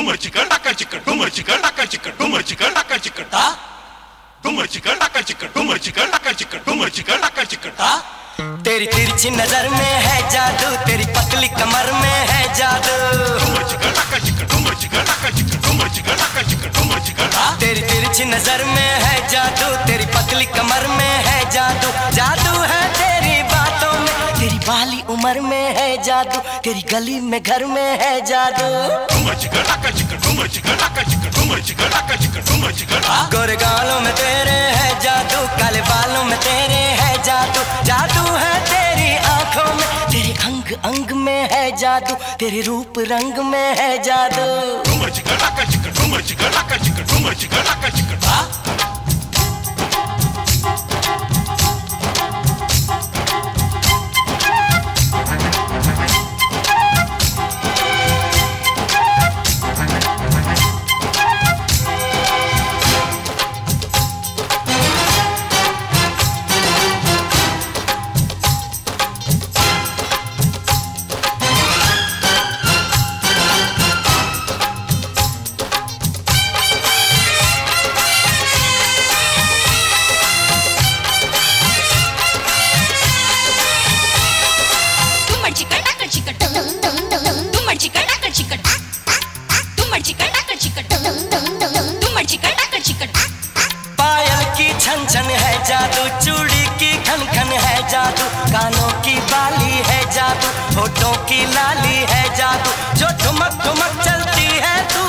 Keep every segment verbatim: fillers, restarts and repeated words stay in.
डुमर चिकन डाका चिकन डुमर चिकन डाका चिकन डुमर चिकन डाका चिकन ता डुमर चिकन डाका चिकन डुमर चिकन डाका चिकन डुमर चिकन डाका चिकन ता। तेरी तिरछी नजर में है जादू, तेरी पतली कमर में है जादू। डुमर चिकन डाका चिकन डुमर चिकन डाका चिकन डुमर चिकन डाका चिकन डुमर चिकन ता। तेरी तिरछी नजर में है जादू, तेरी पतली कमर में है जादू। जादू है तेरी बातों में, तेरी बाली उम्र में है जादू, तेरी गली में घर में है जादू। डुमर चिकन डाका चिकन डुमर चिकन डाका चिकन डुमर चिकन डाका चिकन डुमर चिकन ता। गोरे गालों में तेरे है जादू, काले बालों में तेरे है जादू। जादू है तेरी आंखों में, तेरे अंग अंग में है जादू, तेरे रूप रंग में है जादू। डुमर चिकन डाका चिकन डुमर चिकन डाका चिकन डुमर चिकन डाका चिकन ता। पायल की छन छन है जादू, चूड़ी की खन खन है जादू, कानों की बाली है जादू, होठों की लाली है जादू। जो ठुमक ठुमक चलती है तू,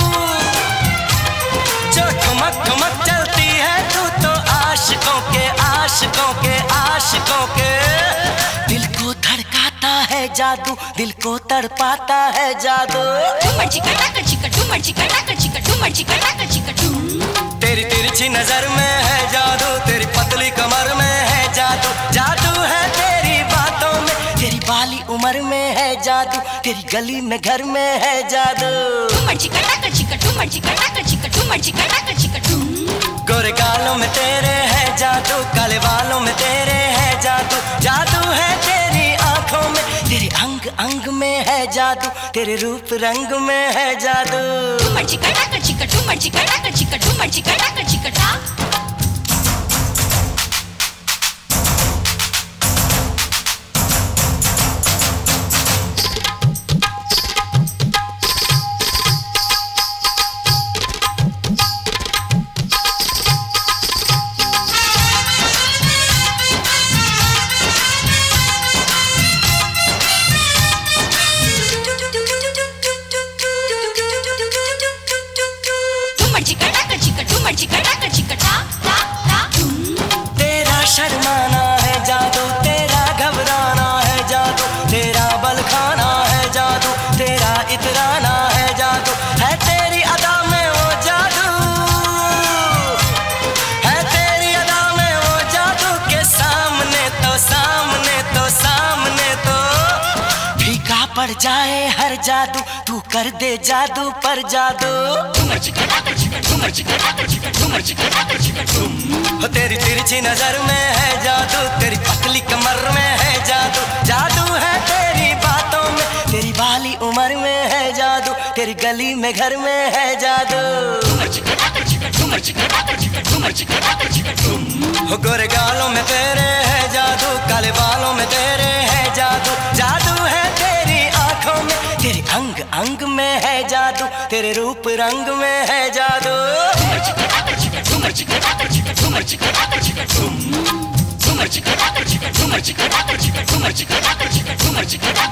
जो ठुमक ठुमक चलती है तू, तो आशिकों के आशिकों के आशिकों के दिल को धड़काता है जादू, दिल को तड़पाता है जादू। डुमर चिकन डाका चिकन डुमर चिकन डाका चिकन डुमर चिकन डाका चिकन डुम। तेरी तिरछी नजर में है जादू, तेरी पतली कमर में है जादू। जादू है तेरी बातों में, तेरी बाली उम्र में है जादू, तेरी गली में घर में है जादू। डुमर चिकन डाका चिकन डुमर चिकन डाका चिकन डुमर चिकन डाका चिकन डुम। गोरे गालों में तेरे है जादू, काले बालों में तेरे है जादू। जादू है तेरी आंखों में, तेरे अंग अंग में है जादू, तेरे रूप रंग में है जादू। डुमर चिकन डाका चिकन डुमर चिकन डाका चिकन डुमर चिकन डाका चिकन ता। तेरा शर्माना है जादू, तेरा घबराना है जादू, तेरा बल खाना है जादू, तेरा इतराना है जादू। है तेरी अदा में वो जादू, है तेरी अदा में वो जादू के सामने तो सामने तो सामने तो फीका पड़ जाए हर जादू, तू कर दे जादू पर जादू। डुमर चिकन डाका चिकन डुमर चिकन डाका चिकन डुमर चिकन डाका चिकन डुम। तेरी तिरछी नजर में है जादू, तेरी पतली कमर में है जादू। जादू है तेरी बातों में, तेरी बाली उम्र में है जादू, तेरी गली में घर में है जादू। डुमर चिकन डाका चिकन डुमर चिकन डाका चिकन डुमर चिकन डाका चिकन डुम। गोरे गालों में तेरे है जादू, काले बालों में तेरे है जादू। जादू है तेरी आंखों में, तेरे अंग अंग में है जादू, तेरे रूप रंग में है जादू। डुमर चिकन डाका चिकन डुमर चिकन डाका चिकन डुमर चिकन डाका चिकन डुम। डुमर चिकन डाका चिकन डुमर चिकन डाका चिकन डुमर चिकन डाका चिकन डुमर चिकन डाका